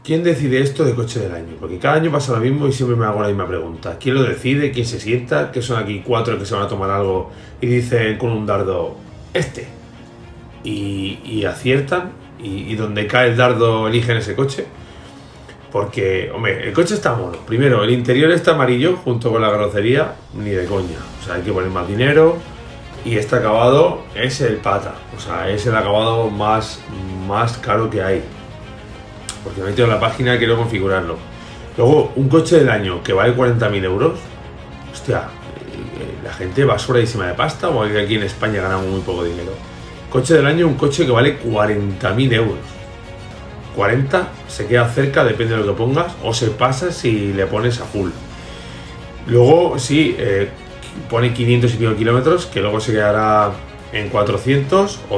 ¿Quién decide esto de coche del año? Porque cada año pasa lo mismo y siempre me hago la misma pregunta. ¿Quién lo decide? ¿Quién se sienta? ¿Qué son aquí 4 que se van a tomar algo y dicen con un dardo, este? Y aciertan y donde cae el dardo eligen ese coche. Porque, hombre, el coche está mono. Primero, el interior está amarillo junto con la carrocería, ni de coña. O sea, hay que poner más dinero y este acabado es el pata. O sea, es el acabado más caro que hay. Porque me he metido en la página y quiero configurarlo. Luego, un coche del año que vale 40.000 euros. Hostia, la gente va sobradísima de pasta o aquí en España ganamos muy poco dinero. Coche del año, un coche que vale 40.000 euros. 40 se queda cerca, depende de lo que pongas, o se pasa si le pones a full. Luego, sí, pone 500 y pico kilómetros, que luego se quedará en 400 o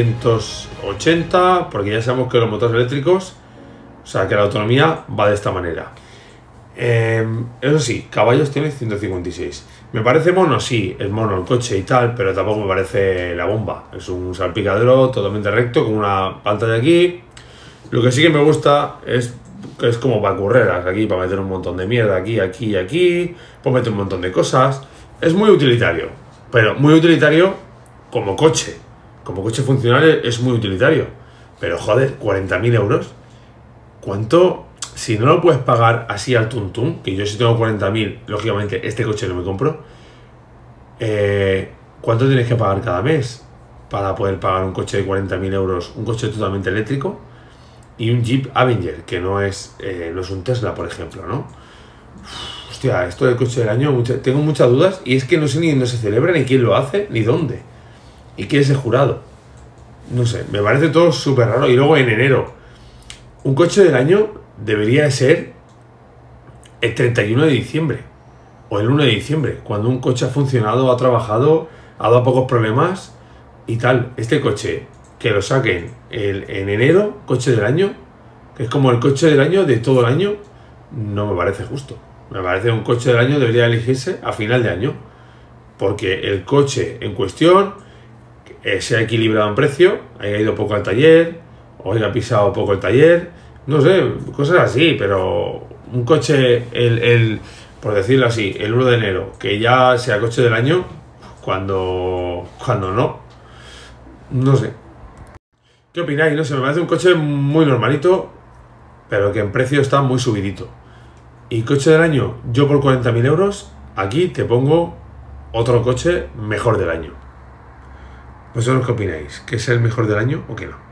380, porque ya sabemos que los motores eléctricos, o sea, que la autonomía va de esta manera. Eso sí, caballos tiene 156. ¿Me parece mono? Sí, es mono el coche y tal, pero tampoco me parece la bomba. Es un salpicadero totalmente recto, con una pantalla aquí. Lo que sí que me gusta es como para carreras, aquí, para meter un montón de mierda, aquí, aquí y aquí, para meter un montón de cosas. Es muy utilitario, pero muy utilitario como coche. Como coche funcional es muy utilitario. Pero joder, 40.000 euros. ¿Cuánto? Si no lo puedes pagar así al tuntún, que yo si tengo 40.000, lógicamente este coche no me compro, ¿cuánto tienes que pagar cada mes para poder pagar un coche de 40.000 euros, un coche totalmente eléctrico y un Jeep Avenger, que no es un Tesla, por ejemplo, ¿no? Hostia, esto del coche del año, tengo muchas dudas y es que no sé ni dónde se celebra, ni quién lo hace, ni dónde. ¿Y quién es el jurado? No sé, me parece todo súper raro. Y luego en enero, un coche del año debería ser el 31 de diciembre o el 1 de diciembre, cuando un coche ha funcionado, ha trabajado, ha dado pocos problemas y tal. Este coche, que lo saquen en enero, coche del año, que es como el coche del año de todo el año, no me parece justo. Me parece que un coche del año debería elegirse a final de año, porque el coche en cuestión se ha equilibrado en precio, haya ido poco al taller, o haya pisado poco el taller, no sé, cosas así, pero un coche, por decirlo así, el 1 de enero, que ya sea coche del año, cuando no sé. ¿Qué opináis? No sé, me parece un coche muy normalito, pero que en precio está muy subidito. Y coche del año, yo por 40.000 euros, aquí te pongo otro coche mejor del año. ¿Vosotros qué opináis? ¿Que es el mejor del año o que no?